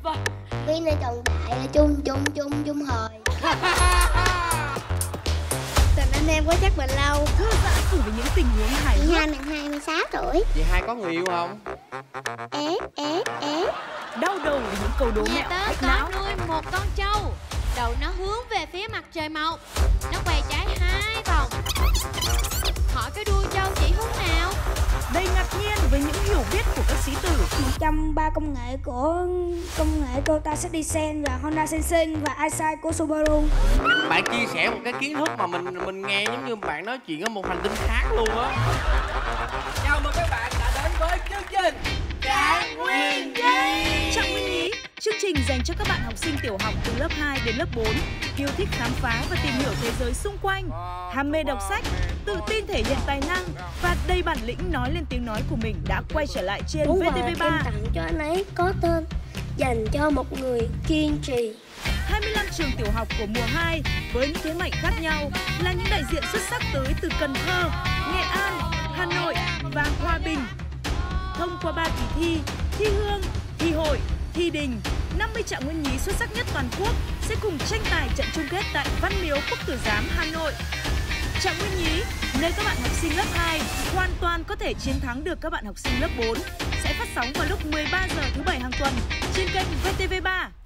Viên này trọng đại là chung hồi. Tình anh em có chắc bền lâu. Thư giãn cùng với những tình huống hài Chị hước. Hai mình 26 tuổi. Chị Hai có người yêu không? Đau đầu với những câu đố Nhà mẹo tớ hack có não. nuôi một con trâu. Đầu nó hướng về phía mặt trời mọc. Nó quay trái 2 vòng. Hỏi cái đuôi trâu chỉ hướng nào? Đầy ngạc nhiên với những hiểu biết của các sĩ tử. Trong 3 công nghệ của Toyota Citizen và Honda Sensing và Eyesight của Subaru. Bạn chia sẻ một cái kiến thức mà mình nghe giống như bạn nói chuyện ở một hành tinh khác luôn á. Chào mừng các bạn đã đến với chương trình Trạng Nguyên Nhí. Trạng Nguyên Nhí, chương trình dành cho các bạn học sinh tiểu học từ lớp 2 đến lớp 4, yêu thích khám phá và tìm hiểu thế giới xung quanh, ham mê đọc sách, tự tin thể hiện tài năng và đầy bản lĩnh nói lên tiếng nói của mình đã quay trở lại trên VTV3. Em tặng cho anh ấy có tên dành cho một người kiên trì. 25 trường tiểu học của mùa 2 với những thế mạnh khác nhau là những đại diện xuất sắc tới từ Cần Thơ, Nghệ An, Hà Nội và Hòa Bình. Thông qua 3 kỳ thi, thi hương, thi hội, thi đình, 50 trạng nguyên nhí xuất sắc nhất toàn quốc sẽ cùng tranh tài trận chung kết tại Văn Miếu Quốc Tử Giám, Hà Nội. Trạng nguyên nhí, nơi các bạn học sinh lớp 2 hoàn toàn có thể chiến thắng được các bạn học sinh lớp 4 sẽ phát sóng vào lúc 13 giờ thứ Bảy hàng tuần trên kênh VTV3.